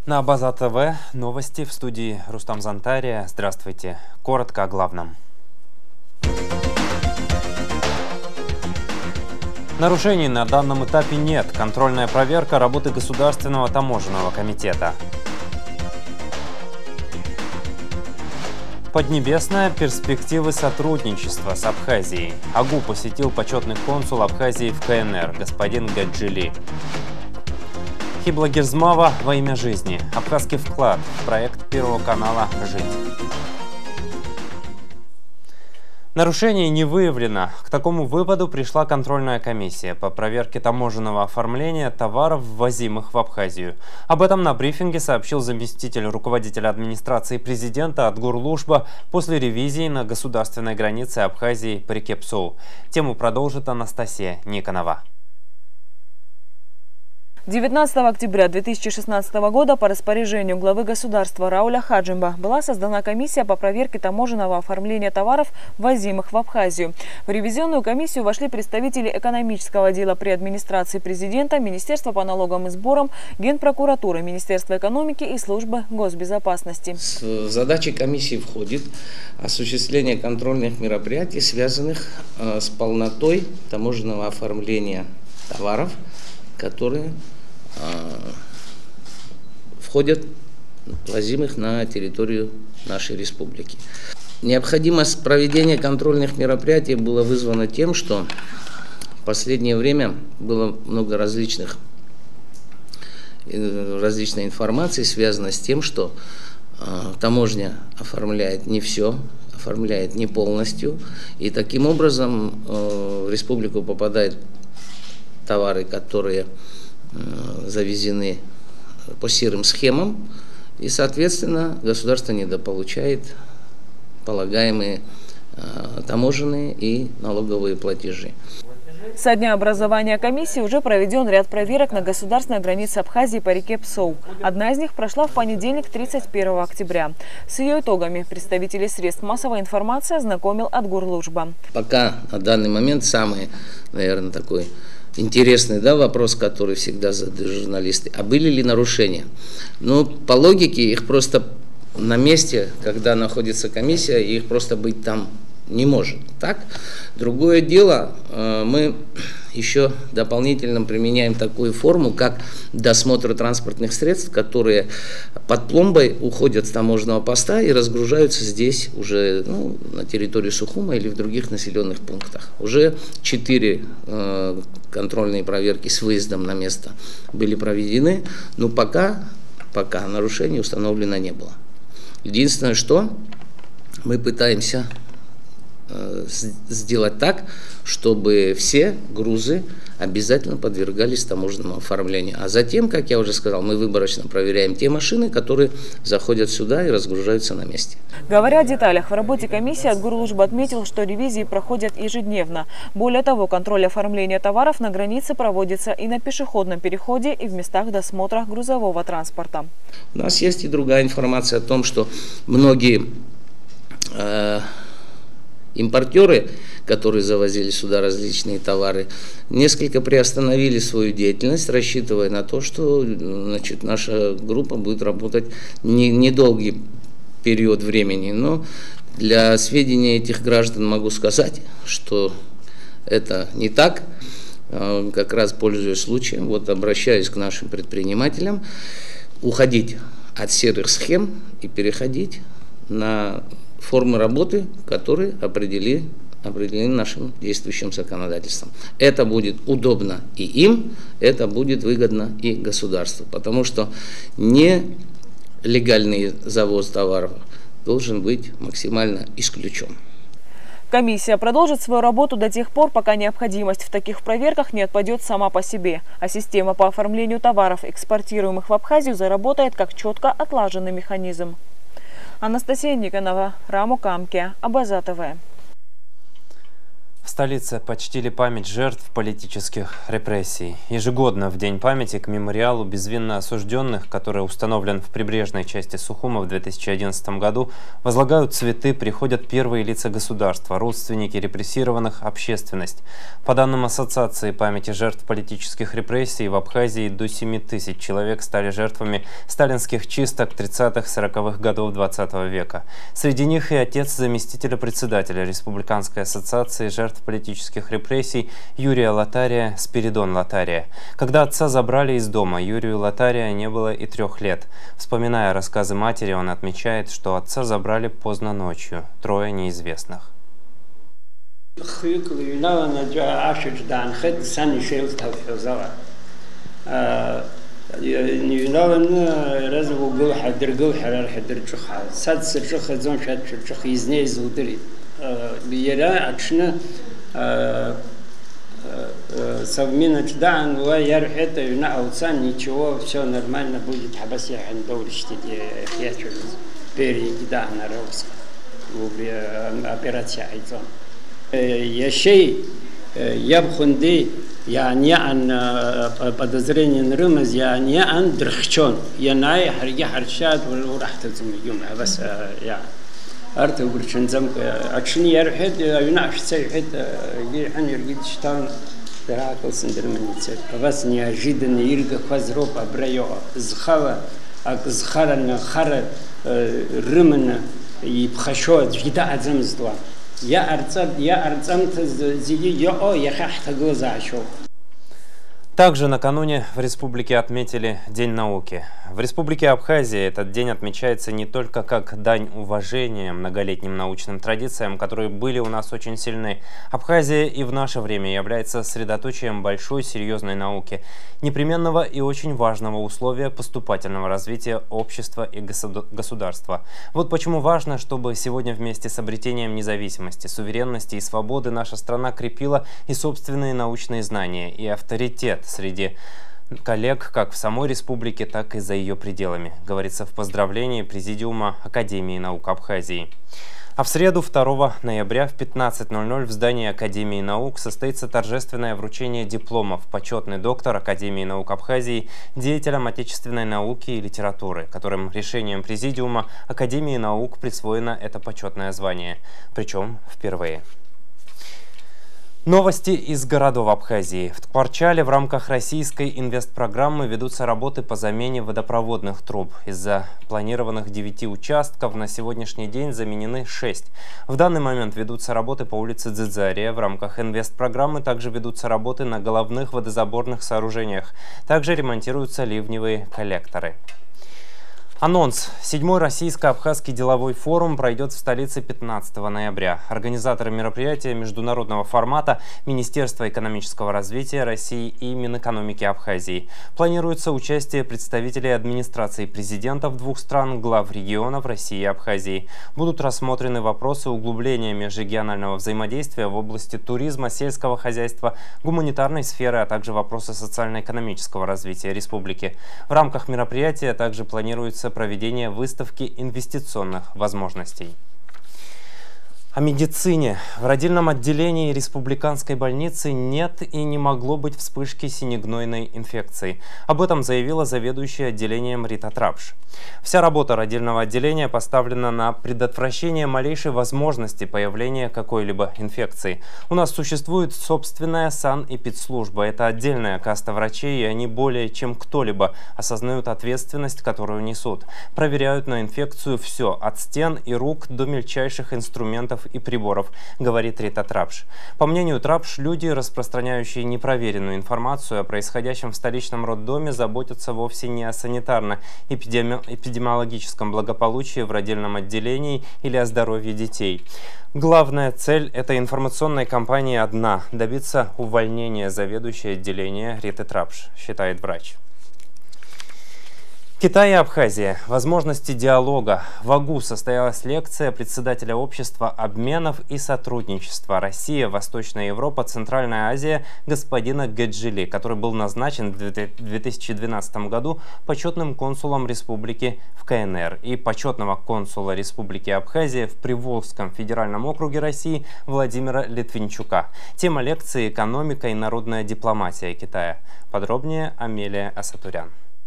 На Абаза ТВ новости, в студии Рустам Зантария. Здравствуйте. Коротко о главном. Нарушений на данном этапе нет. Контрольная проверка работы Государственного таможенного комитета. Поднебесная. Перспективы сотрудничества с Абхазией. АГУ посетил почетный консул Абхазии в КНР, господин Гаджили. Хибла Герзмава во имя жизни. Абхазский вклад в проект Первого канала «Жить». Нарушений не выявлено. К такому выводу пришла контрольная комиссия по проверке таможенного оформления товаров, ввозимых в Абхазию. Об этом на брифинге сообщил заместитель руководителя администрации президента Адгур-Лушба после ревизии на государственной границе Абхазии по реке Псоу. Тему продолжит Анастасия Никонова. 19 октября 2016 года по распоряжению главы государства Рауля Хаджимба была создана комиссия по проверке таможенного оформления товаров, ввозимых в Абхазию. В ревизионную комиссию вошли представители экономического отдела при администрации президента, Министерства по налогам и сборам, Генпрокуратуры, Министерства экономики и Службы госбезопасности. В задачи комиссии входит осуществление контрольных мероприятий, связанных с полнотой таможенного оформления товаров, которые входят, ввозимых на территорию нашей республики. Необходимость проведения контрольных мероприятий была вызвана тем, что в последнее время было много различной информации, связанной с тем, что таможня оформляет не все, оформляет не полностью, и таким образом в республику попадают товары, которые завезены по серым схемам, и, соответственно, государство недополучает полагаемые таможенные и налоговые платежи. Со дня образования комиссии уже проведен ряд проверок на государственной границе Абхазии по реке Псоу. Одна из них прошла в понедельник, 31 октября. С ее итогами представители средств массовой информации ознакомил Адгур-Лушба. Пока на данный момент самый, наверное, такой интересный вопрос, который всегда задают журналисты. А были ли нарушения? Ну, по логике, их просто на месте, когда находится комиссия, их просто быть там не может. Так? Другое дело, мы еще дополнительно применяем такую форму, как досмотр транспортных средств, которые под пломбой уходят с таможенного поста и разгружаются здесь уже на территории Сухума или в других населенных пунктах. Уже 4 контрольные проверки с выездом на место были проведены, но пока нарушений установлено не было. Единственное, что мы пытаемся сделать так, чтобы все грузы обязательно подвергались таможенному оформлению. А затем, как я уже сказал, мы выборочно проверяем те машины, которые заходят сюда и разгружаются на месте. Говоря о деталях в работе комиссии, Адгур-Лушба отметил, что ревизии проходят ежедневно. Более того, контроль оформления товаров на границе проводится и на пешеходном переходе, и в местах досмотра грузового транспорта. У нас есть и другая информация о том, что многие импортеры, которые завозили сюда различные товары, несколько приостановили свою деятельность, рассчитывая на то, что наша группа будет работать недолгий период времени. Но для сведения этих граждан могу сказать, что это не так. Как раз пользуясь случаем, обращаюсь к нашим предпринимателям, уходить от серых схем и переходить на формы работы, которые определены нашим действующим законодательством. Это будет удобно и им, это будет выгодно и государству, потому что нелегальный завоз товаров должен быть максимально исключен. Комиссия продолжит свою работу до тех пор, пока необходимость в таких проверках не отпадет сама по себе, а система по оформлению товаров, экспортируемых в Абхазию, заработает как четко отлаженный механизм. Анастасия Никонова, Раму Камке, Абаза ТВ. В столице почтили память жертв политических репрессий. Ежегодно в День памяти к мемориалу безвинно осужденных, который установлен в прибрежной части Сухума в 2011 году, возлагают цветы, приходят первые лица государства, родственники репрессированных, общественность. По данным Ассоциации памяти жертв политических репрессий, в Абхазии до 7 тысяч человек стали жертвами сталинских чисток 30-40-х годов 20 века. Среди них и отец заместителя председателя Республиканской ассоциации жертв политических репрессий Юрия Латария Спиридон Латария. Когда отца забрали из дома, Юрию Латария не было и 3 лет. Вспоминая рассказы матери, он отмечает, что отца забрали поздно ночью, 3 неизвестных. совмина чдан ва ярхета юна ауцан, ничего, все нормально будет. Хабаси хандовлишти хячу переги да на русском операция айзон. Яшей ябхунди я не ан подозрение нрымаз, я не ан дрхчон, я най харги харшат урахтазм юм абас я أرتو برشن زمك أكشني يرحد يناقش سيحد يحن يرجع شتان تراكل سندر من يصير بس نيجيد نيرجع خزروبا بريو زخوا زخرن خر رمن يبخشوا جدا أزم زدوا يا أرزم تزيد يا خحت جوزا شو. Также накануне в республике отметили День науки. В республике Абхазия этот день отмечается не только как дань уважения многолетним научным традициям, которые были у нас очень сильны. Абхазия и в наше время является средоточием большой серьезной науки, непременного и очень важного условия поступательного развития общества и государства. Вот почему важно, чтобы сегодня вместе с обретением независимости, суверенности и свободы наша страна крепила и собственные научные знания, и авторитет среди коллег как в самой республике, так и за ее пределами, говорится в поздравлении Президиума Академии наук Абхазии. А в среду 2 ноября в 15:00 в здании Академии наук состоится торжественное вручение дипломов «Почетный доктор Академии наук Абхазии» деятелям отечественной науки и литературы, которым решением Президиума Академии наук присвоено это почетное звание, причем впервые. Новости из городов Абхазии. В Тхварчале в рамках российской инвестпрограммы ведутся работы по замене водопроводных труб. Из-за планированных 9 участков на сегодняшний день заменены 6. В данный момент ведутся работы по улице Дзидзария. В рамках инвестпрограммы также ведутся работы на головных водозаборных сооружениях. Также ремонтируются ливневые коллекторы. Анонс. 7-й российско-абхазский деловой форум пройдет в столице 15 ноября. Организаторы мероприятия международного формата Министерство экономического развития России и Минэкономики Абхазии. Планируется участие представителей администрации президентов 2 стран, глав регионов России и Абхазии. Будут рассмотрены вопросы углубления межрегионального взаимодействия в области туризма, сельского хозяйства, гуманитарной сферы, а также вопросы социально-экономического развития республики. В рамках мероприятия также планируется проведение выставки инвестиционных возможностей. О медицине. В родильном отделении республиканской больницы нет и не могло быть вспышки синегнойной инфекции. Об этом заявила заведующая отделением Рита Трапш. Вся работа родильного отделения поставлена на предотвращение малейшей возможности появления какой-либо инфекции. У нас существует собственная санэпидслужба. Это отдельная каста врачей, и они более чем кто-либо осознают ответственность, которую несут. Проверяют на инфекцию все, от стен и рук до мельчайших инструментов и приборов, говорит Рита Трапш. По мнению Трапш, люди, распространяющие непроверенную информацию о происходящем в столичном роддоме, заботятся вовсе не о санитарно-эпидемиологическом благополучии в родильном отделении или о здоровье детей. Главная цель этой информационной кампании одна – добиться увольнения заведующей отделения Риты Трапш, считает врач. Китай и Абхазия. Возможности диалога. В АГУ состоялась лекция председателя общества обменов и сотрудничества Россия, Восточная Европа, Центральная Азия господина Гэджели, который был назначен в 2012 году почетным консулом республики в КНР и почетного консула Республики Абхазия в Приволжском федеральном округе России Владимира Литвинчука. Тема лекции «Экономика и народная дипломатия Китая». Подробнее Амелия Асатурян.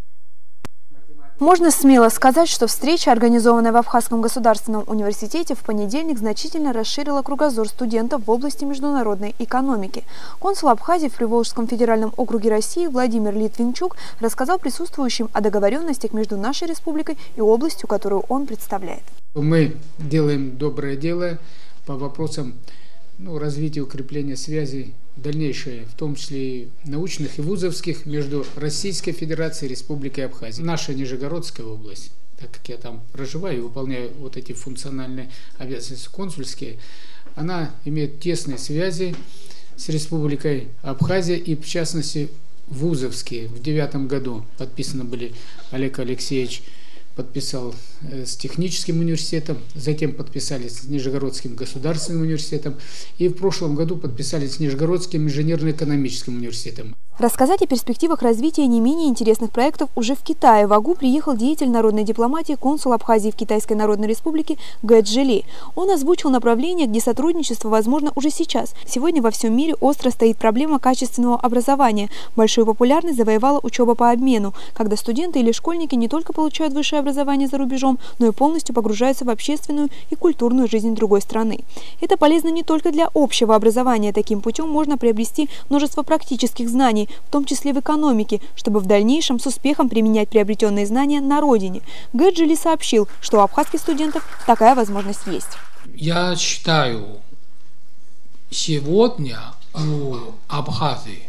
Можно смело сказать, что встреча, организованная в Абхазском государственном университете, в понедельник значительно расширила кругозор студентов в области международной экономики. Консул Абхазии в Приволжском федеральном округе России Владимир Литвинчук рассказал присутствующим о договоренностях между нашей республикой и областью, которую он представляет. Мы делаем доброе дело по вопросам развития и укрепления связей дальнейшие, в том числе и научных и вузовских, между Российской Федерацией и Республикой Абхазия. Наша Нижегородская область, так как я там проживаю и выполняю вот эти функциональные обязанности консульские, она имеет тесные связи с Республикой Абхазия и, в частности, вузовские. В 2009 году подписаны были, Олег Алексеевич подписал с техническим университетом, затем подписали с Нижегородским государственным университетом и в прошлом году подписали с Нижегородским инженерно-экономическим университетом. Рассказать о перспективах развития не менее интересных проектов уже в Китае. В АГУ приехал деятель народной дипломатии, консул Абхазии в Китайской Народной Республике Гэджели. Он озвучил направления, где сотрудничество возможно уже сейчас. Сегодня во всем мире остро стоит проблема качественного образования. Большую популярность завоевала учеба по обмену, когда студенты или школьники не только получают высшее образование за рубежом, но и полностью погружаются в общественную и культурную жизнь другой страны. Это полезно не только для общего образования. Таким путем можно приобрести множество практических знаний, в том числе в экономике, чтобы в дальнейшем с успехом применять приобретенные знания на родине. Гэджели сообщил, что у абхазских студентов такая возможность есть. Я считаю, сегодня у Абхазии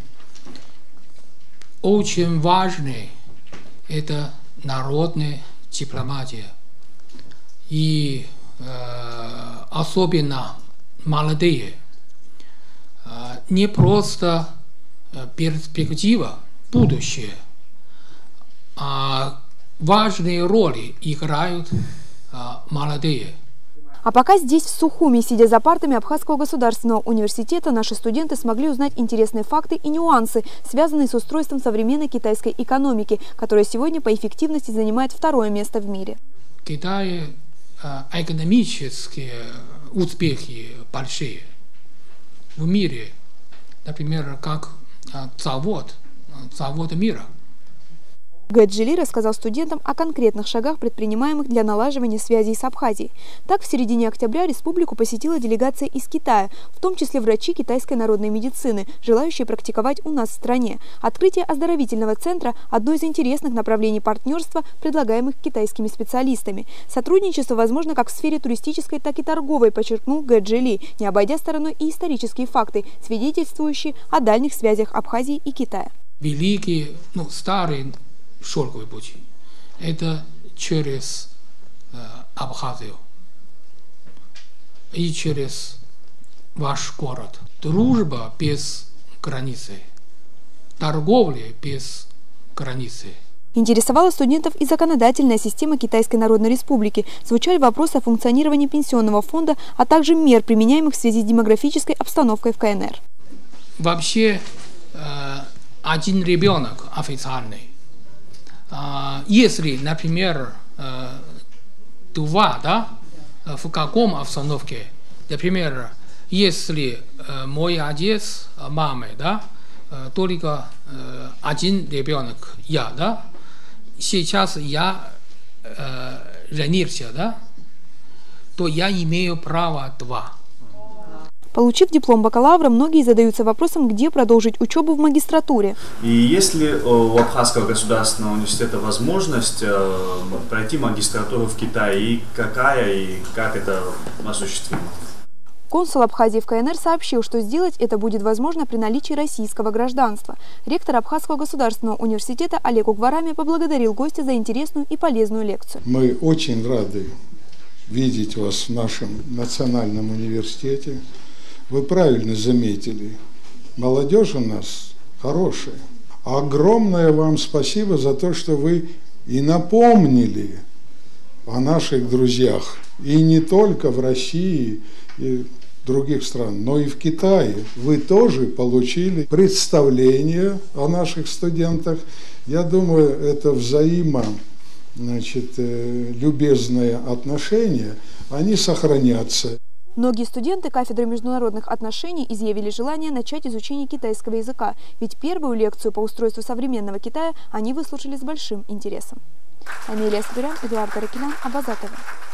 очень важной это народная дипломатия. И особенно молодые, не просто перспектива, будущее, а важные роли играют молодые. А пока здесь, в Сухуми, сидя за партами Абхазского государственного университета, наши студенты смогли узнать интересные факты и нюансы, связанные с устройством современной китайской экономики, которая сегодня по эффективности занимает второе место в мире. В Китае экономические успехи большие в мире, например, как завод мира. Гэджели рассказал студентам о конкретных шагах, предпринимаемых для налаживания связей с Абхазией. Так, в середине октября республику посетила делегация из Китая, в том числе врачи китайской народной медицины, желающие практиковать у нас в стране. Открытие оздоровительного центра – одно из интересных направлений партнерства, предлагаемых китайскими специалистами. Сотрудничество возможно как в сфере туристической, так и торговой, подчеркнул Гэджели, не обойдя стороной и исторические факты, свидетельствующие о дальних связях Абхазии и Китая. Великий, старый шелковый путь. Это через Абхазию и через ваш город. Дружба без границы, торговля без границы. Интересовала студентов и законодательная система Китайской Народной Республики. Звучали вопросы о функционировании пенсионного фонда, а также мер, применяемых в связи с демографической обстановкой в КНР. Вообще, один ребенок официальный. Если, например, два, в каком обстановке, например, если мой отец, мама, только один ребенок, я, сейчас я женился, то я имею право 2. Получив диплом бакалавра, многие задаются вопросом, где продолжить учебу в магистратуре. И есть ли у Абхазского государственного университета возможность пройти магистратуру в Китае? И какая, и как это осуществимо? Консул Абхазии в КНР сообщил, что сделать это будет возможно при наличии российского гражданства. Ректор Абхазского государственного университета Олег Угварами поблагодарил гостя за интересную и полезную лекцию. Мы очень рады видеть вас в нашем национальном университете. Вы правильно заметили, молодежь у нас хорошая. Огромное вам спасибо за то, что вы и напомнили о наших друзьях. И не только в России и других стран, но и в Китае. Вы тоже получили представление о наших студентах. Я думаю, это любезные отношения, они сохранятся. Многие студенты кафедры международных отношений изъявили желание начать изучение китайского языка, ведь первую лекцию по устройству современного Китая они выслушали с большим интересом. Амелия Скурян, Эдуард Таракилян, Абаза-ТВ.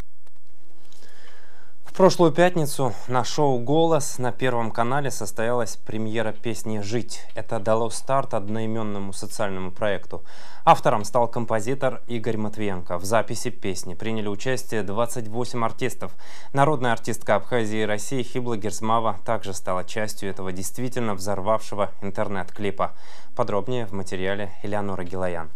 В прошлую пятницу на шоу «Голос» на Первом канале состоялась премьера песни «Жить». Это дало старт одноименному социальному проекту. Автором стал композитор Игорь Матвиенко. В записи песни приняли участие 28 артистов. Народная артистка Абхазии и России Хибла Герзмава также стала частью этого действительно взорвавшего интернет-клипа. Подробнее в материале Элеонора Гилаян.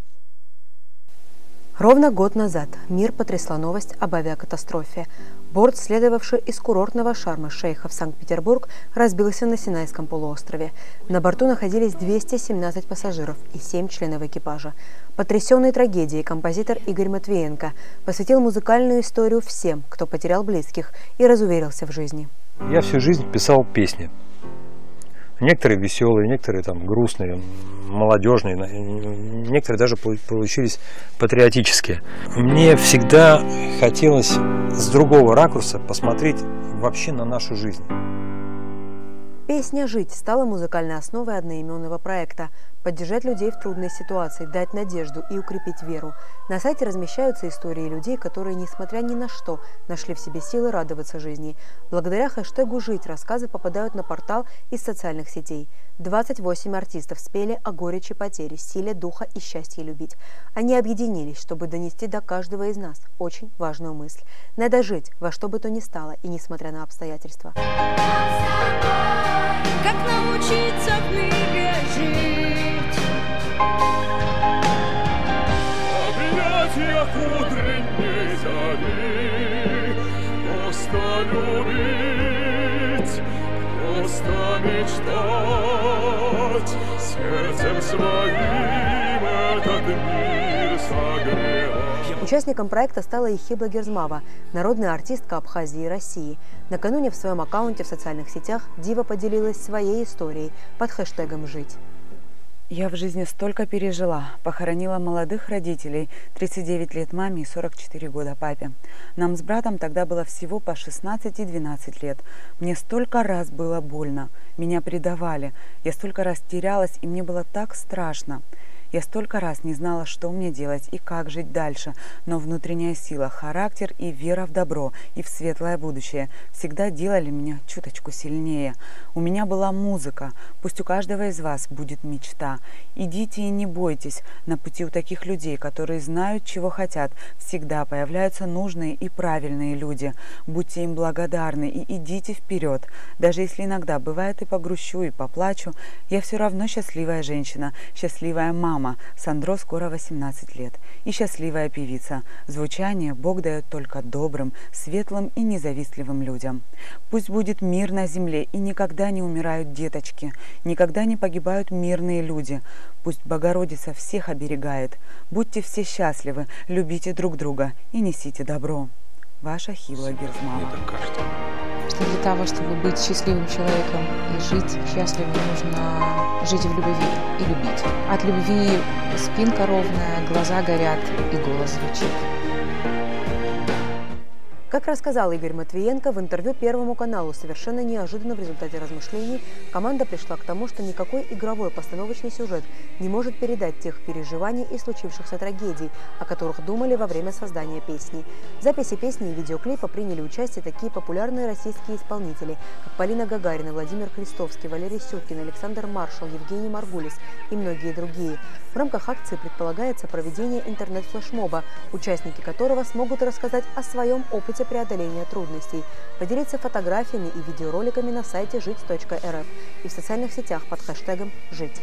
Ровно год назад мир потрясла новость об авиакатастрофе. Борт, следовавший из курортного Шарм-эль-Шейха в Санкт-Петербург, разбился на Синайском полуострове. На борту находились 217 пассажиров и 7 членов экипажа. Потрясенный трагедией композитор Игорь Матвиенко посвятил музыкальную историю всем, кто потерял близких и разуверился в жизни. Я всю жизнь писал песни. Некоторые веселые, некоторые грустные, молодежные, некоторые даже получились патриотические. Мне всегда хотелось с другого ракурса посмотреть вообще на нашу жизнь. Песня «Жить» стала музыкальной основой одноименного проекта. Поддержать людей в трудной ситуации, дать надежду и укрепить веру. На сайте размещаются истории людей, которые, несмотря ни на что, нашли в себе силы радоваться жизни. Благодаря хэштегу «Жить» рассказы попадают на портал из социальных сетей. 28 артистов спели о горечи потери, силе духа и счастье любить. Они объединились, чтобы донести до каждого из нас очень важную мысль. Надо жить во что бы то ни стало и несмотря на обстоятельства. Как научиться в мире жить? В объятиях утренней зари просто любить, просто мечтать, сердцем своим этот мир согревать. Участником проекта стала и Хибла Герзмава, народная артистка Абхазии и России. Накануне в своем аккаунте в социальных сетях дива поделилась своей историей под хэштегом «Жить». Я в жизни столько пережила. Похоронила молодых родителей, 39 лет маме и 44 года папе. Нам с братом тогда было всего по 16 и 12 лет. Мне столько раз было больно. Меня предавали. Я столько раз терялась, и мне было так страшно. Я столько раз не знала, что мне делать и как жить дальше, но внутренняя сила, характер и вера в добро и в светлое будущее всегда делали меня чуточку сильнее. У меня была музыка, пусть у каждого из вас будет мечта. Идите и не бойтесь, на пути у таких людей, которые знают, чего хотят, всегда появляются нужные и правильные люди. Будьте им благодарны и идите вперед. Даже если иногда бывает и погрущу, и поплачу, я все равно счастливая женщина, счастливая мама. Сандро скоро 18 лет. И счастливая певица. Звучание Бог дает только добрым, светлым и независтливым людям. Пусть будет мир на земле, и никогда не умирают деточки, никогда не погибают мирные люди. Пусть Богородица всех оберегает. Будьте все счастливы, любите друг друга и несите добро. Ваша Хибла Герзмава. Мне так кажется. Что для того, чтобы быть счастливым человеком и жить счастливо, нужно жить в любви и любить. От любви спинка ровная, глаза горят и голос звучит. Как рассказал Игорь Матвиенко в интервью Первому каналу, совершенно неожиданно в результате размышлений команда пришла к тому, что никакой игровой постановочный сюжет не может передать тех переживаний и случившихся трагедий, о которых думали во время создания песни. В записи песни и видеоклипа приняли участие такие популярные российские исполнители, как Полина Гагарина, Владимир Христовский, Валерий Сюткин, Александр Маршал, Евгений Маргулис и многие другие. В рамках акции предполагается проведение интернет-флешмоба, участники которого смогут рассказать о своем опыте преодоления трудностей, поделиться фотографиями и видеороликами на сайте жить.рф и в социальных сетях под хэштегом «Жить».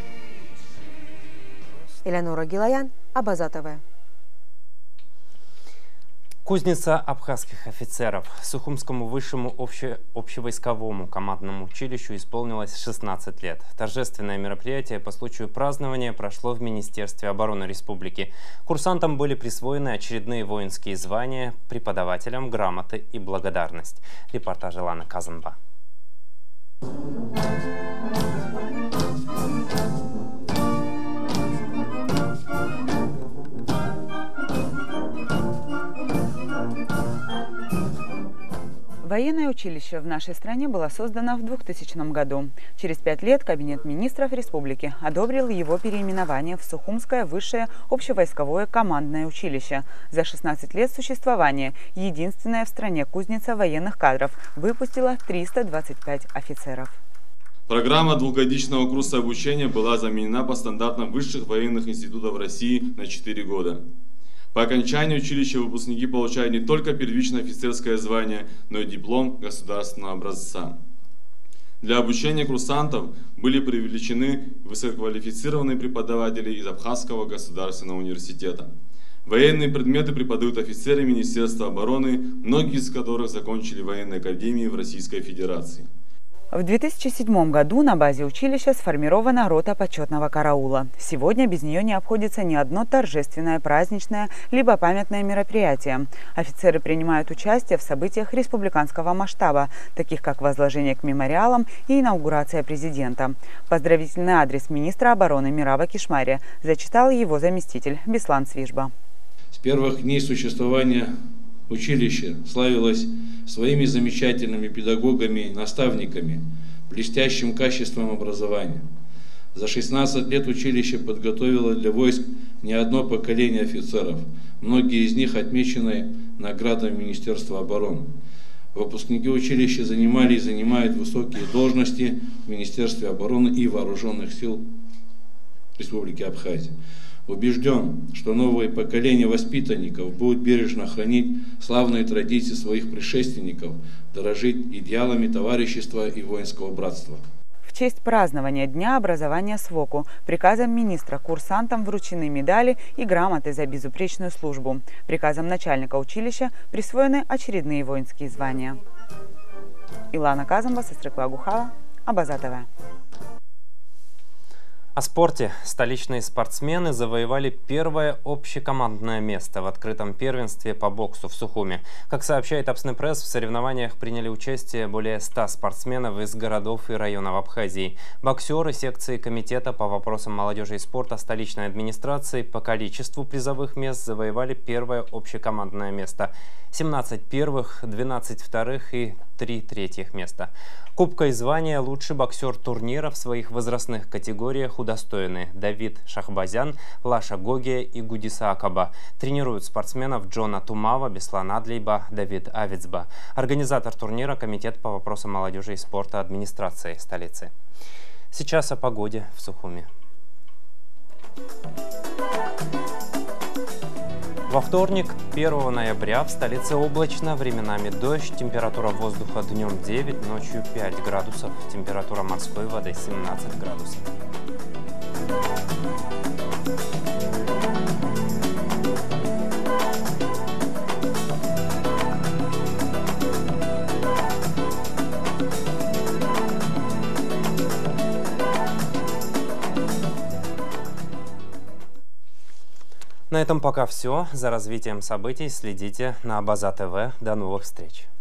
Элеонора Гилаян, Абаза-ТВ. Кузница абхазских офицеров. Сухумскому высшему общевойсковому командному училищу исполнилось 16 лет. Торжественное мероприятие по случаю празднования прошло в Министерстве обороны республики. Курсантам были присвоены очередные воинские звания, преподавателям грамоты и благодарность. Репортаж Иланы Казанба. Военное училище в нашей стране было создано в 2000 году. Через 5 лет Кабинет министров республики одобрил его переименование в Сухумское высшее общевойсковое командное училище. За 16 лет существования единственная в стране кузница военных кадров выпустила 325 офицеров. Программа двухгодичного курса обучения была заменена по стандартам высших военных институтов России на 4 года. По окончании училища выпускники получают не только первичное офицерское звание, но и диплом государственного образца. Для обучения курсантов были привлечены высококвалифицированные преподаватели из Абхазского государственного университета. Военные предметы преподают офицеры Министерства обороны, многие из которых закончили военные академии в Российской Федерации. В 2007 году на базе училища сформирована рота почетного караула. Сегодня без нее не обходится ни одно торжественное, праздничное, либо памятное мероприятие. Офицеры принимают участие в событиях республиканского масштаба, таких как возложение к мемориалам и инаугурация президента. Поздравительный адрес министра обороны Мираба Кишмария зачитал его заместитель Беслан Свижба. С первых дней существования училище славилось своими замечательными педагогами и наставниками, блестящим качеством образования. За 16 лет училище подготовило для войск не одно поколение офицеров, многие из них отмечены наградами Министерства обороны. Выпускники училища занимали и занимают высокие должности в Министерстве обороны и Вооруженных сил Республики Абхазия. Убежден, что новое поколение воспитанников будет бережно хранить славные традиции своих предшественников, дорожить идеалами товарищества и воинского братства. В честь празднования Дня образования СВОКу приказом министра курсантам вручены медали и грамоты за безупречную службу. Приказом начальника училища присвоены очередные воинские звания. Илана Казанба, Сестрыкла Гухава, Абаза ТВ. О спорте. Столичные спортсмены завоевали первое общекомандное место в открытом первенстве по боксу в Сухуми. Как сообщает Апснепресс, в соревнованиях приняли участие более 100 спортсменов из городов и районов Абхазии. Боксеры секции комитета по вопросам молодежи и спорта столичной администрации по количеству призовых мест завоевали первое общекомандное место. 17 первых, 12 вторых и 3 третьих места. Кубка и звания «Лучший боксер турнира» в своих возрастных категориях удостоены Давид Шахбазян, Лаша Гогия и Гудиса Акаба. Тренируют спортсменов Джона Тумава, Беслан Адлейба, Давид Авицба. Организатор турнира – Комитет по вопросам молодежи и спорта администрации столицы. Сейчас о погоде в Сухуми. Во вторник, 1 ноября, в столице облачно, временами дождь, температура воздуха днем 9, ночью 5 градусов, температура морской воды 17 градусов. На этом пока все. За развитием событий следите на Абаза ТВ. До новых встреч.